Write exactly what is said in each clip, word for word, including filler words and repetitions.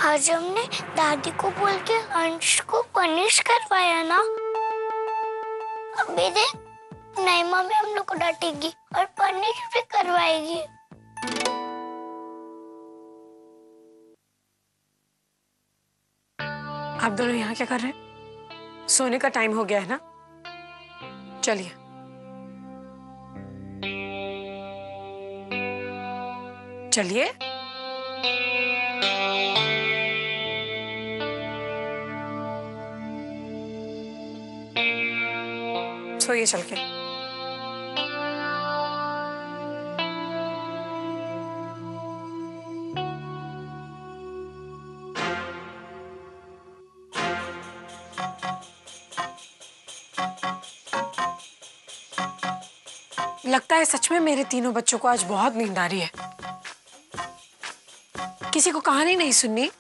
आज हमने दादी को बोल के अंश को पनिश करवाया ना। अभी देख नहीं मम्मी हम लोग को डांटेगी और पनिश भी करवाएगी। आप दोनों यहाँ क्या कर रहे हैं? सोने का टाइम हो गया है ना। चलिए। चलिए। सोइए चल के। लगता है सच में मेरे तीनों बच्चों को आज बहुत नींद आ रही है। किसी को कहानी नहीं सुननी?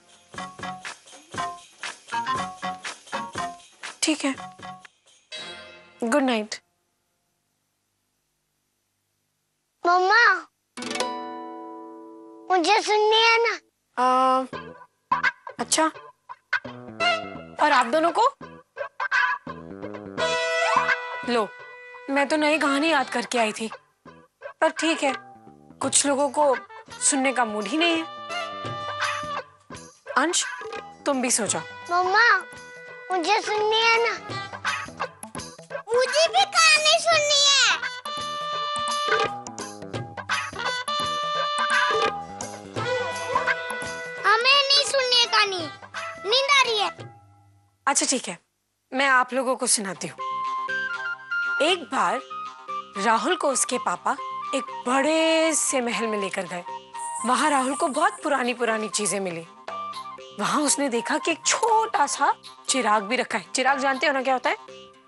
ठीक है, गुड नाइट। मम्मा मुझे सुननी है ना। आ, अच्छा, और आप दोनों को? लो, मैं तो नई कहानी याद करके आई थी, पर ठीक है, कुछ लोगों को सुनने का मूड ही नहीं है। अंश, तुम भी सो जाओ। मम्मा मुझे सुननी है ना। मुझे भी कहानी सुननी है। हमें नहीं सुननी है कहानी, नींद आ रही है। अच्छा ठीक है, मैं आप लोगों को सुनाती हूँ। एक बार राहुल को उसके पापा एक बड़े से महल में लेकर गए। वहां राहुल को बहुत पुरानी पुरानी चीजें मिली। वहां उसने देखा कि एक छोटा सा चिराग भी रखा है। चिराग जानते हो ना क्या होता है?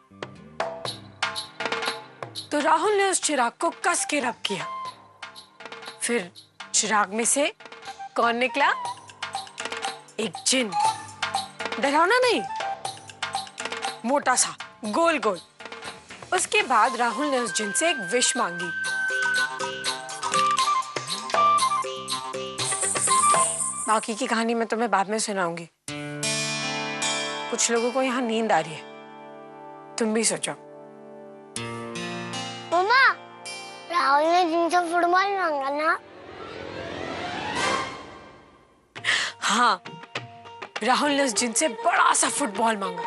तो राहुल ने उस चिराग को कस के रब किया। फिर चिराग में से कौन निकला? एक जिन। डरावना नहीं, मोटा सा, गोल गोल। उसके बाद राहुल ने उस जिन से एक विश मांगी। बाकी की कहानी मैं तुम्हें बाद में सुनाऊंगी। कुछ लोगों को यहाँ नींद आ रही है, तुम भी सोचो। मम्मा राहुल ने जिनसे फुटबॉल मांगा ना। हाँ, राहुल ने उस जिन से बड़ा सा फुटबॉल मांगा।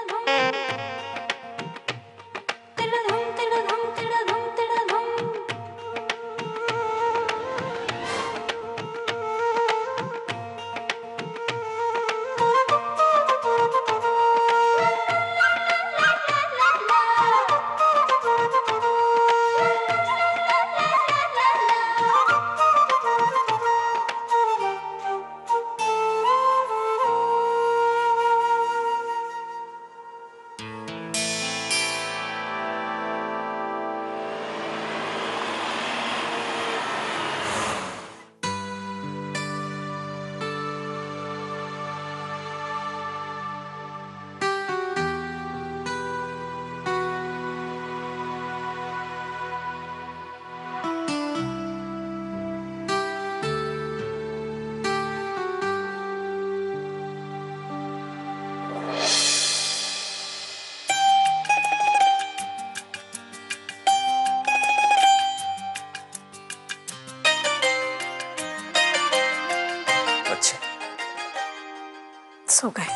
सो गए।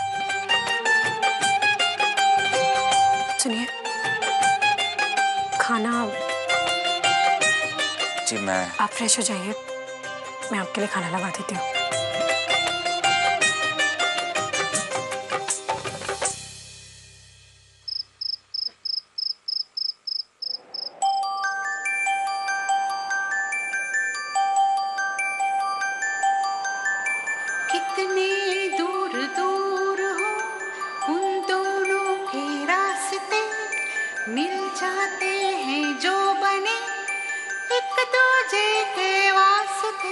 सुनिए, खाना। जी मैं। आप फ्रेश हो जाइए, मैं आपके लिए खाना लगा देती हूँ। कितने दूर दूर हो उन दोनों के रास्ते, मिल जाते हैं जो बने एक दूजे के वास्ते।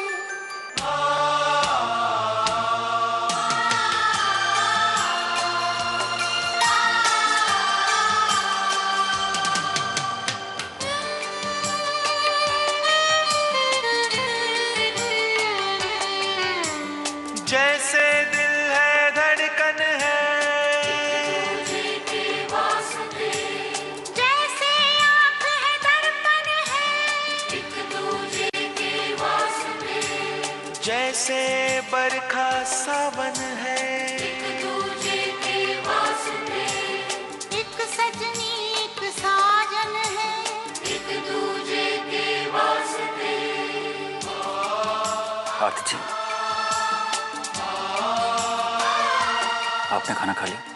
जैसे दिल है जैसे बरखा सावन है, एक दूजे के वास्ते, एक सजनी एक साजन है, एक दूजे के वास्ते। आरती जी, आपने खाना खा लिया?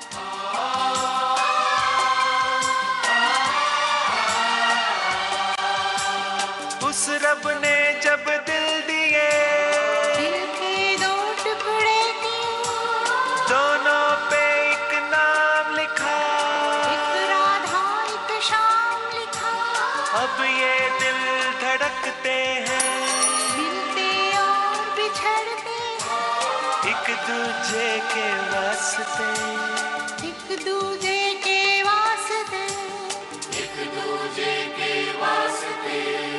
उस रब ने जब दिल दिए, दिल के दो टुकड़े किए, दोनों पे एक नाम लिखा, एक राधा एक शाम लिखा। अब ये दिल धड़कते हैं, मिलते और बिछड़ते हैं, एक दूजे के वास्ते, एक दूजे के वास्ते, एक दूजे के वास्ते।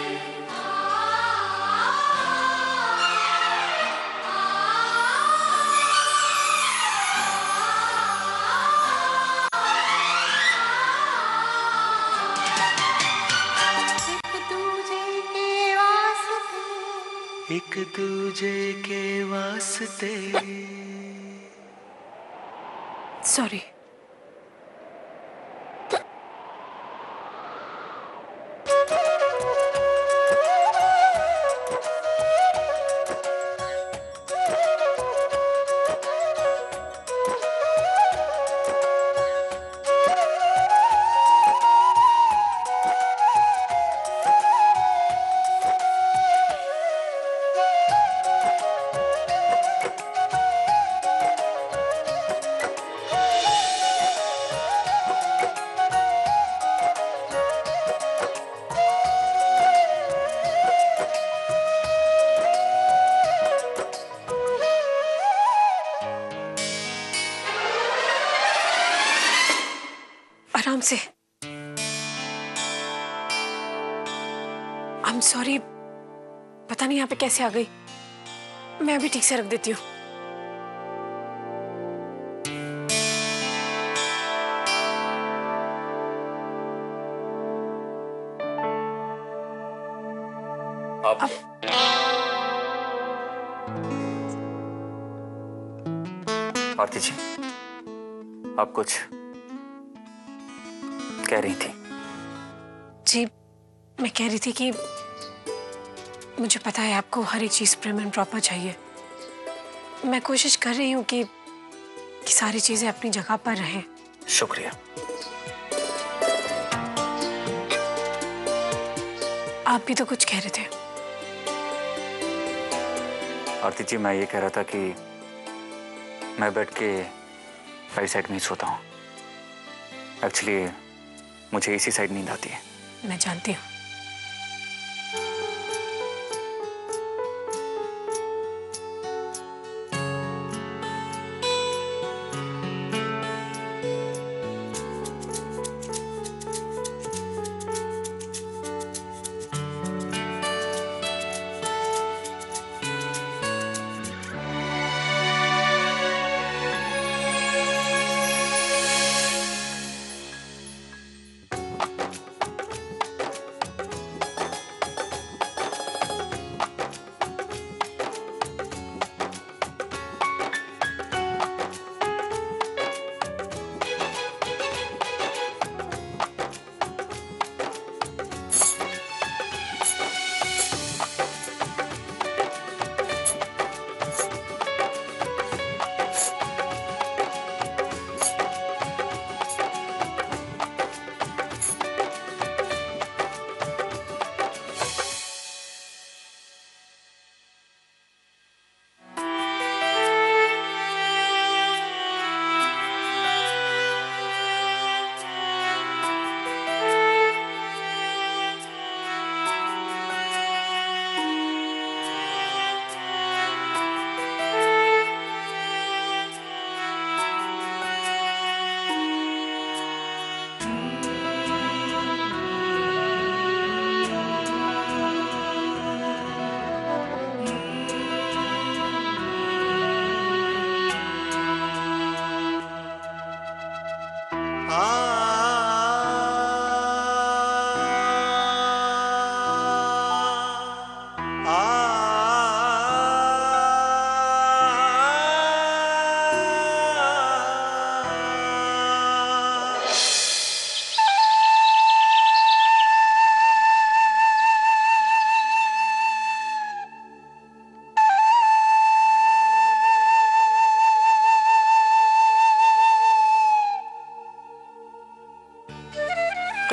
एक दूजे के वास्ते। सॉरी। आराम से। आई एम सॉरी, पता नहीं यहाँ पे कैसे आ गई। मैं अभी ठीक से रख देती हूँ। आप आरती जी, आप कुछ कह रही थी? जी, मैं कह रही थी कि मुझे पता है आपको हर एक चीज प्रिम एंड प्रॉपर चाहिए। मैं कोशिश कर रही हूँ कि, कि सारी चीजें अपनी जगह पर रहें। शुक्रिया। आप भी तो कुछ कह रहे थे। आरती जी, मैं ये कह रहा था कि मैं बेड के राइट साइड में ही सोता हूँ। एक्चुअली मुझे इसी साइड नींद आती है। मैं जानती हूँ।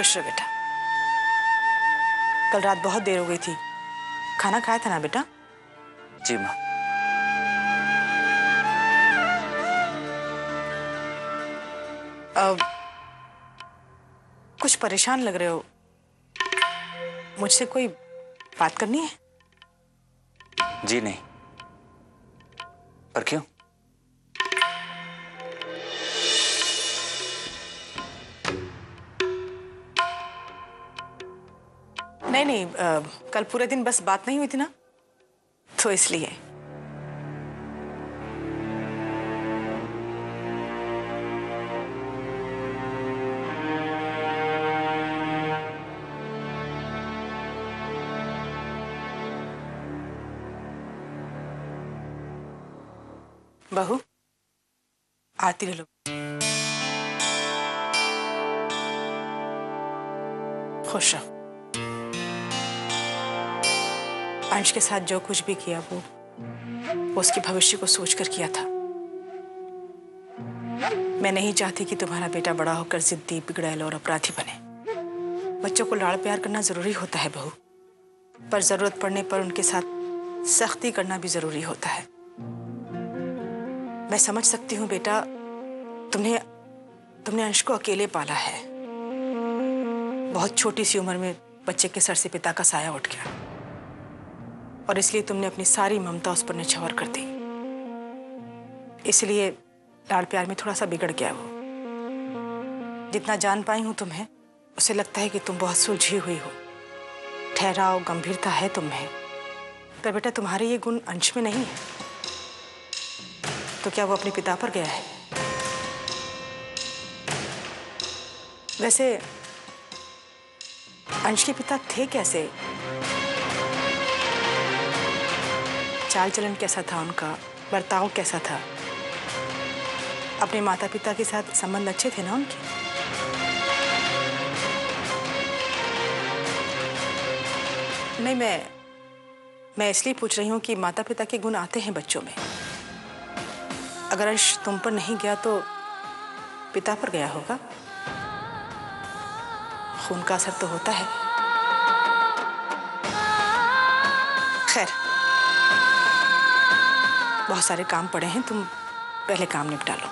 खुश रहो बेटा। कल रात बहुत देर हो गई थी, खाना खाया था ना बेटा? जी माँ। अब कुछ परेशान लग रहे हो, मुझसे कोई बात करनी है? जी नहीं, पर क्यों? नहीं नहीं, आ, कल पूरे दिन बस बात नहीं हुई थी ना, तो इसलिए। बहू, आती रहो। खुश रहो। अंश के साथ जो कुछ भी किया वो, वो उसके भविष्य को सोचकर किया था। मैं नहीं चाहती कि तुम्हारा बेटा बड़ा होकर जिद्दी, बिगड़ैल और अपराधी बने। बच्चों को लाड़ प्यार करना जरूरी होता है बहू, पर जरूरत पड़ने पर उनके साथ सख्ती करना भी जरूरी होता है। मैं समझ सकती हूँ बेटा, तुमने तुमने अंश को अकेले पाला है। बहुत छोटी सी उम्र में बच्चे के सर से पिता का साया उठ गया और इसलिए तुमने अपनी सारी ममता उस पर निछावर कर दी। इसलिए लाड़ प्यार में थोड़ा सा बिगड़ गया वो। जितना जान पाई हूं तुम्हें, उसे लगता है कि तुम बहुत सुलझी हुई हो, ठहराव, गंभीरता है तुम में। पर बेटा तुम्हारे ये गुण अंश में नहीं है, तो क्या वो अपने पिता पर गया है? वैसे अंश के पिता थे कैसे? चाल चलन कैसा था उनका? बर्ताव कैसा था? अपने माता पिता के साथ संबंध अच्छे थे ना उनके? नहीं, मैं मैं इसलिए पूछ रही हूँ कि माता पिता के गुण आते हैं बच्चों में। अगर अंश तुम पर नहीं गया तो पिता पर गया होगा। खून का असर तो होता है। खैर, बहुत सारे काम पड़े हैं, तुम पहले काम निपटा लो।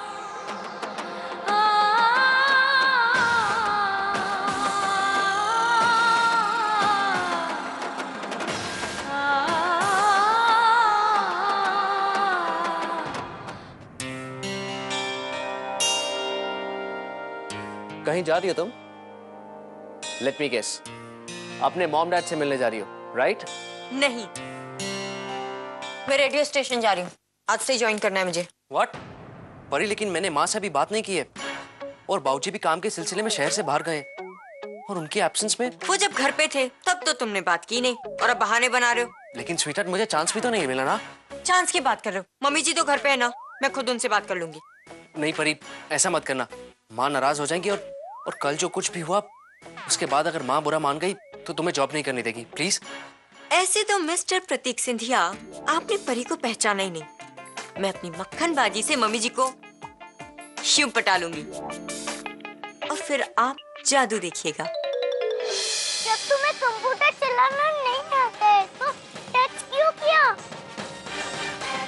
कहीं जा रही हो तुम? लेट मी गेस, अपने मॉम डैड से मिलने जा रही हो, राइट? नहीं, मैं रेडियो स्टेशन जा रही हूँ, आज से ज्वाइन करना है मुझे। व्हाट? परी, लेकिन मैंने माँ से अभी बात नहीं की है और बाबूजी भी काम के सिलसिले में शहर से बाहर गए और उनके एब्सेंस में। वो जब घर पे थे तब तो तुमने बात की नहीं और अब बहाने बना रहे हो। लेकिन स्वीटहार्ट, मुझे चांस भी तो नहीं मिला ना। चांस की बात कर रहे हो? मम्मी जी तो घर पे है ना, मैं खुद उनसे बात कर लूंगी। नहीं परी, ऐसा मत करना, माँ नाराज हो जाएंगी और और कल जो कुछ भी हुआ उसके बाद अगर माँ बुरा मान गई तो तुम्हें जॉब नहीं करने देगी, प्लीज। ऐसे तो मिस्टर प्रतीक सिंधिया, आपने परी को पहचाना ही नहीं। मैं अपनी मक्खन बाजी से मम्मी जी को यूं पटा लूंगी और फिर आप जादू देखिएगा। जब तुम्हें कंप्यूटर चलाना नहीं आता है तो टच क्यों किया?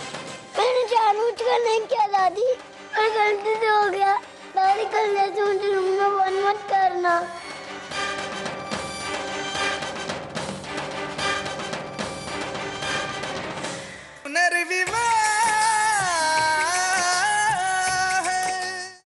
मैंने जानबूझकर नहीं किया दादी, और गलती से हो गया। दादी कल जैसे मुझे